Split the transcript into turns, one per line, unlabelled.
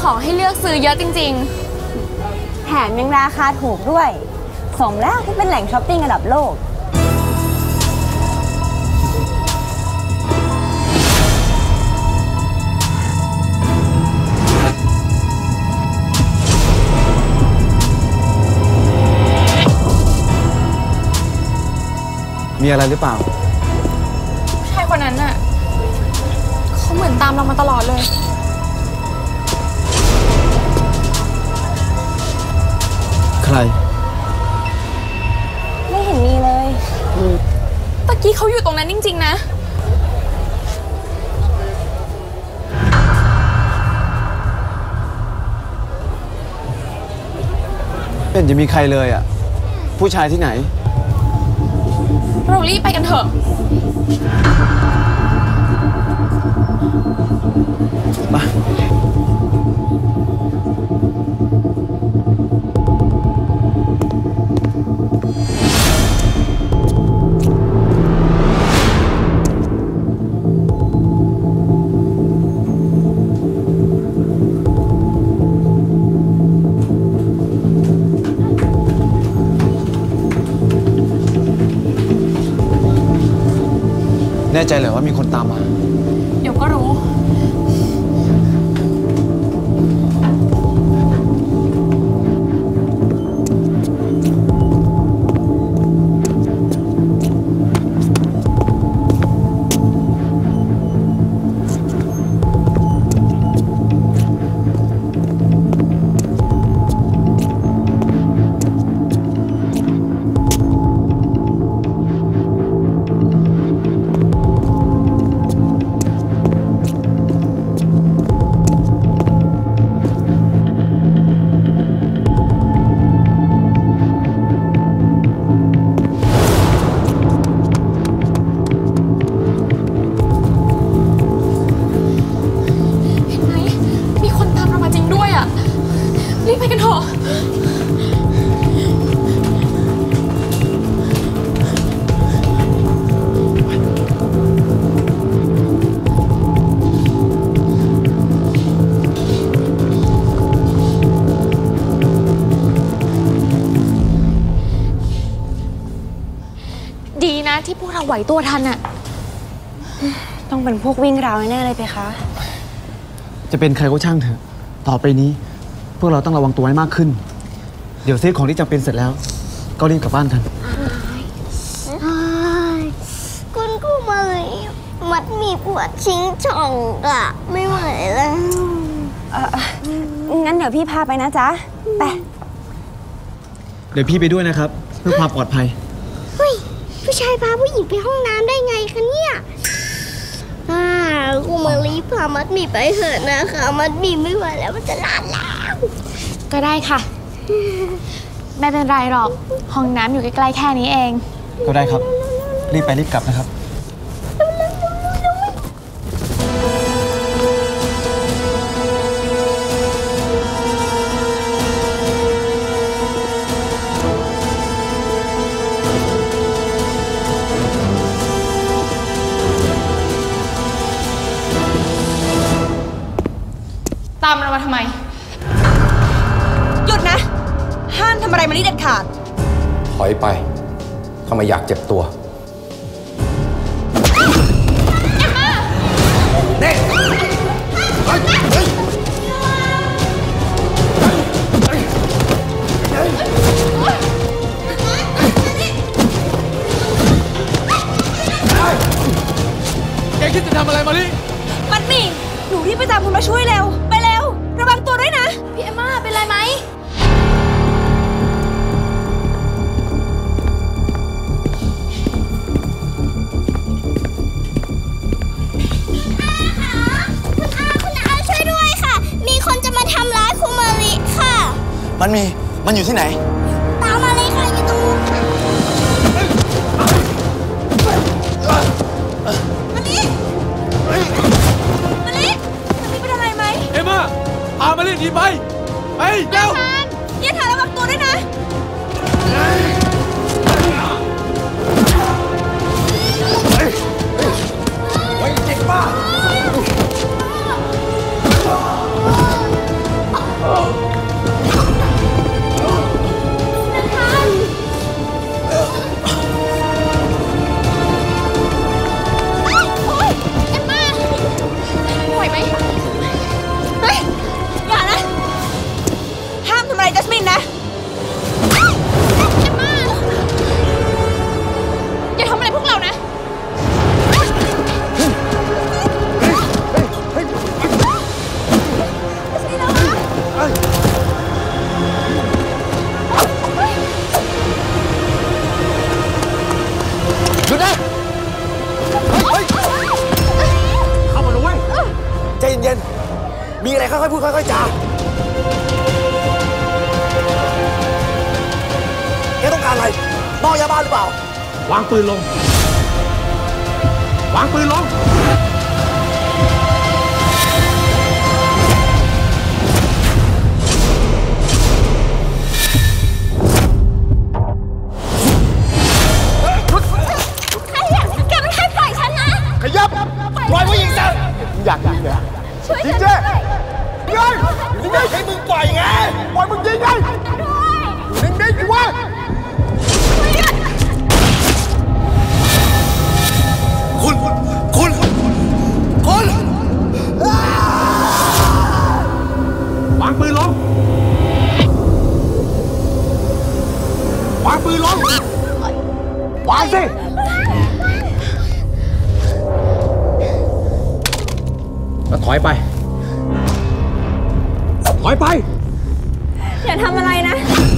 ของให้เลือกซื้อเยอะจริง
ๆแถมยังราคาถูกด้วยสมแล้วที่เป็นแหล่งช้อปปิ้งระดับโลก
มีอะไรหรือเปล่า
ผู้ชายคนนั้นน่ะเขาเหมือนตามเรามาตลอดเลย
ใคร
ไม่เห็นมีเลย
ตะกี้เขาอยู่ตรงนั้นจริงๆนะ
เป็นจะมีใครเลยอ่ะผู้ชายที่ไหน
เรารีบไปกันเถอะ
มาแน่ใจเหรอว่ามีคนตามมา
เดี๋ยวก็รู้รีบไปกันเถอะดีนะที่พวกเราไหวตัวทันอะ
ต้องเป็นพวกวิ่งราวแน่เลยเพคะ
จะเป็นใครก็ช่างเถอะต่อไปนี้พวกเราต้องระวังตัวให้มากขึ้นเดี๋ยวซื้อของที่จำเป็นเสร็จแล้วก็รีบกลับบ้านกัน
คุณกูมาเลยมัดมีปวดชิงช่องอะไม่ไหวแล้ว
งั้นเดี๋ยวพี่พาไปนะจ๊ะไป
เดี๋ยวพี่ไปด้วยนะครับเพื่อความปลอดภัย
เฮ้ยผู้ชายพาผู้หญิงไปห้องน้ำได้ไงคะเนี่ยกูมารีบพามัดหมี่ไปเถอะนะคะมัดหมี่ไม่ไหวแล้วมันจะลาดแล้ว
ก็ได้ค่ะไม่เป็นไรหรอกห้องน้ำอยู่ใกล้ๆแค่นี้เอง
ก็ได้ครับรีบไปรีบกลับนะครับ
ตามเรามาทำไม
หยุดนะห้ามทำอะไรมานี่เด็ดขาด
ถอยไปถ้าไม่อยากเจ็บตัวเด็ก
แกคิดจะทำอะไรมาลิ
มันมีหนูรีบไปตามคุณมาช่วยเร็วไปเร็วระวังตัวด้วยนะ
พี่เอมม่าเป็นไรไหม
คุณอาช่วยด้วยค่ะมีคนจะมาทำร้ายคุณมาริค่ะ
มันอยู่ที่ไหน
ตามมาเลยค่ะอยู่ตรงนู้นมาริเป็นอะไรไหม
เอมม่าพามาลิหนีไปเร็ว
อย่าถ่ายระวังตัวด้วยนะ
เด็กบ้า
ค่อยๆพูดค่อยๆจาแกต้องการอะไรเมายาบ้าหรือเปล่า
วางปืนลง วางปืนลง
แกไม่ให้ปล่อยฉันนะ
ขยับปล่อยผู้หญิงซะอยากยิงเลยยิงเจ้ยิงยิงได้ให้มึงปล่อยไงปล่อยมึงยิงไงยิงได้ดิวะคุณ
วางปืนลง
วางปืนลงวางสิ
แล้วถอยไป ถอยไป
อย่าทำอะไรนะ